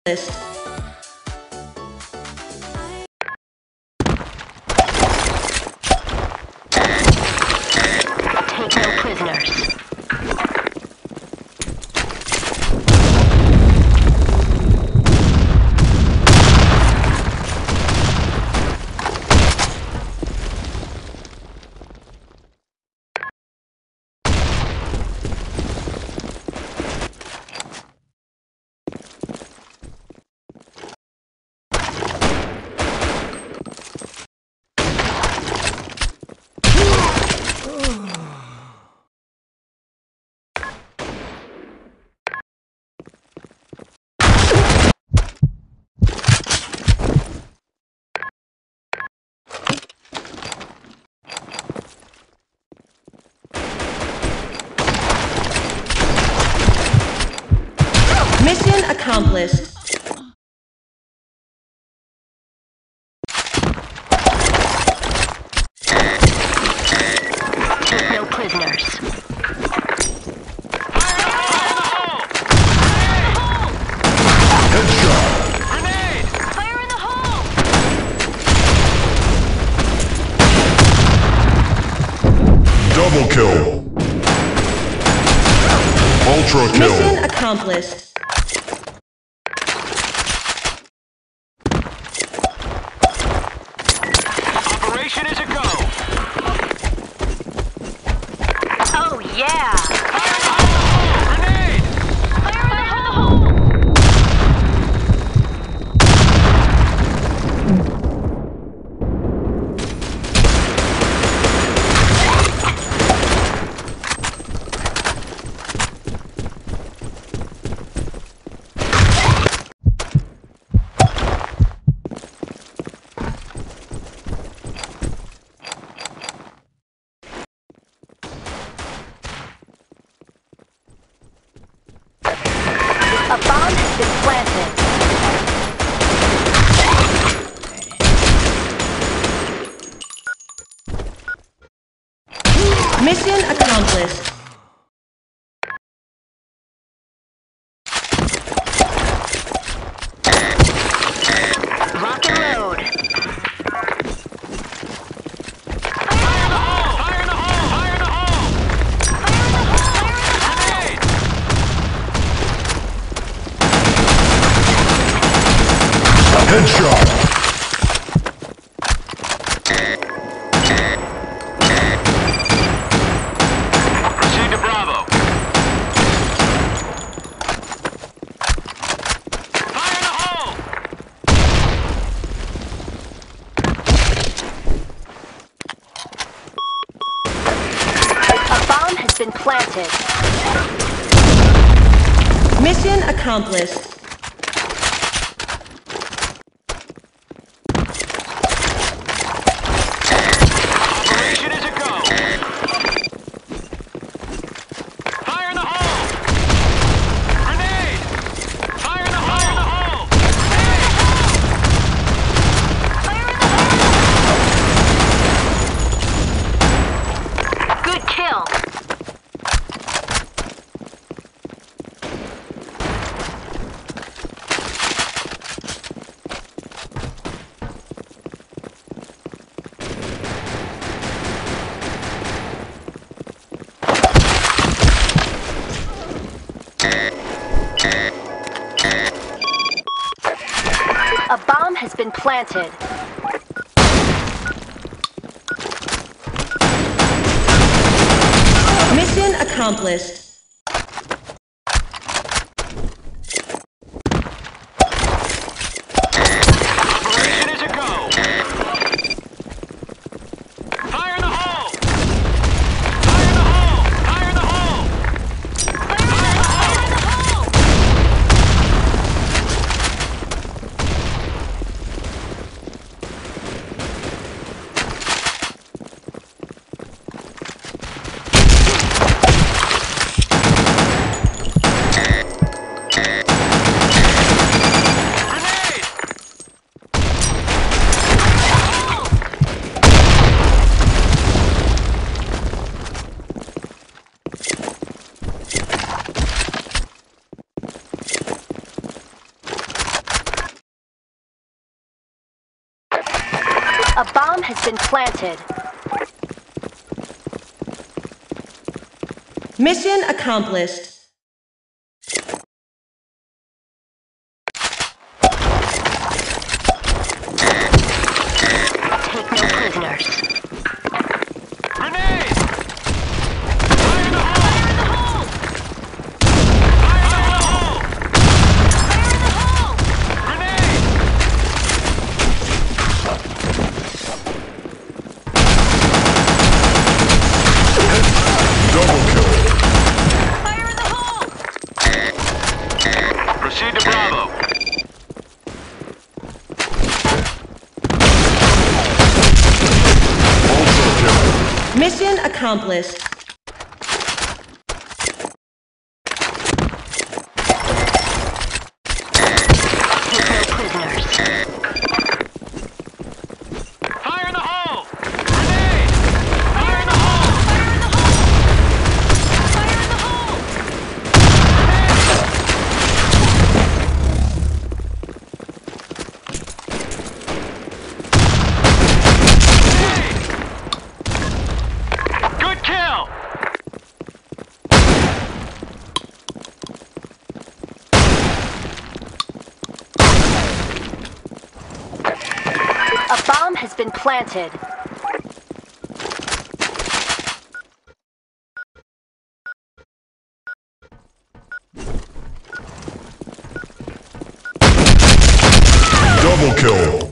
list. Take no prisoners. Mission accomplished. Take no prisoners. Grenade! Fire in the hole! Double kill. Ultra kill. Mission accomplished. Operation is a go! Oh yeah! Grenade! Fire in the hole! A bomb has been planted. Mission accomplished. Rock and load. Fire in the hole! Fire in the hole! Fire in the hole! Grenade! Headshot. Proceed to Bravo. Fire in the hole! A bomb has been planted. Mission accomplished. Operation is a go! Fire in the hole! Grenade! Fire in the hole! Good kill. A bomb has been planted. Mission accomplished. Operation is a go! Fire in the hole! Fire in the hole! Fire in the hole! A bomb has been planted. Mission accomplished. Take no prisoners. Grenade! Fire in the hole! Fire in the hole! Grenade! Double kill. Proceed to Bravo. Ultra kill. Mission accomplished. Take no prisoners. Fire in the hole! Grenade! Fire in the hole! Good kill! A bomb has been planted. Double kill.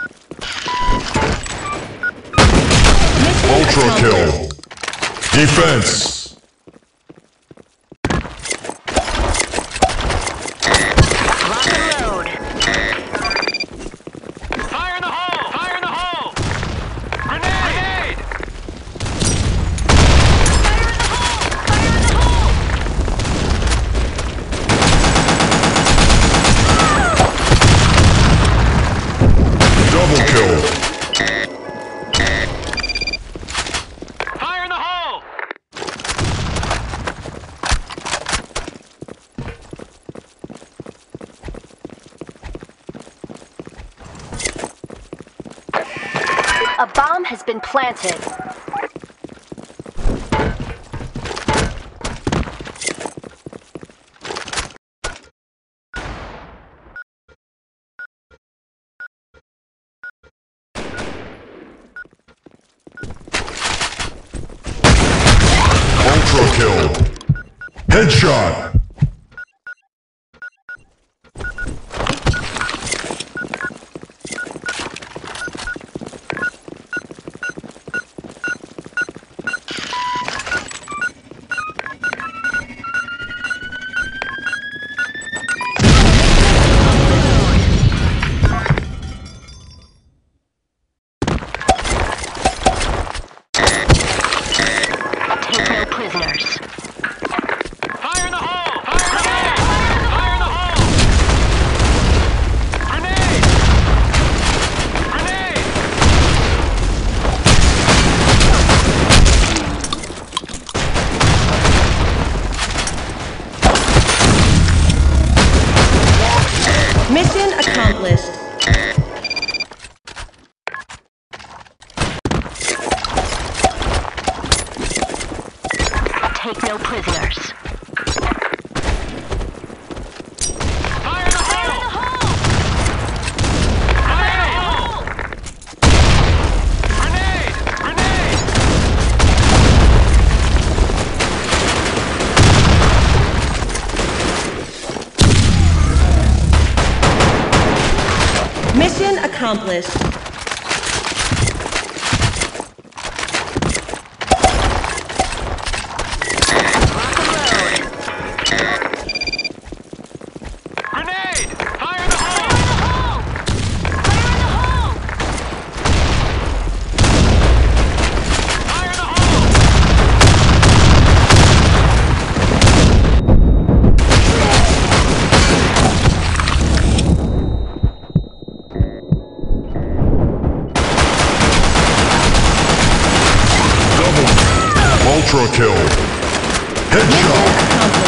Mission Ultra accomplished. kill. Defense. Rock and load. Fire in the hole! Fire in the hole! Grenade! Double kill. Fire in the hole! A bomb has been planted. Ultra kill. Headshot. Take no prisoners. Fire in the hole! Fire in the hole! Fire in the hole! Grenade! Grenade! Mission accomplished. Take no prisoners. Fire in the hole! Fire in the hole! Grenade! Grenade! Mission accomplished. Grenade! Fire in the hole! Fire in the hole! Double. Ultra kill. Mission Headshot. accomplished.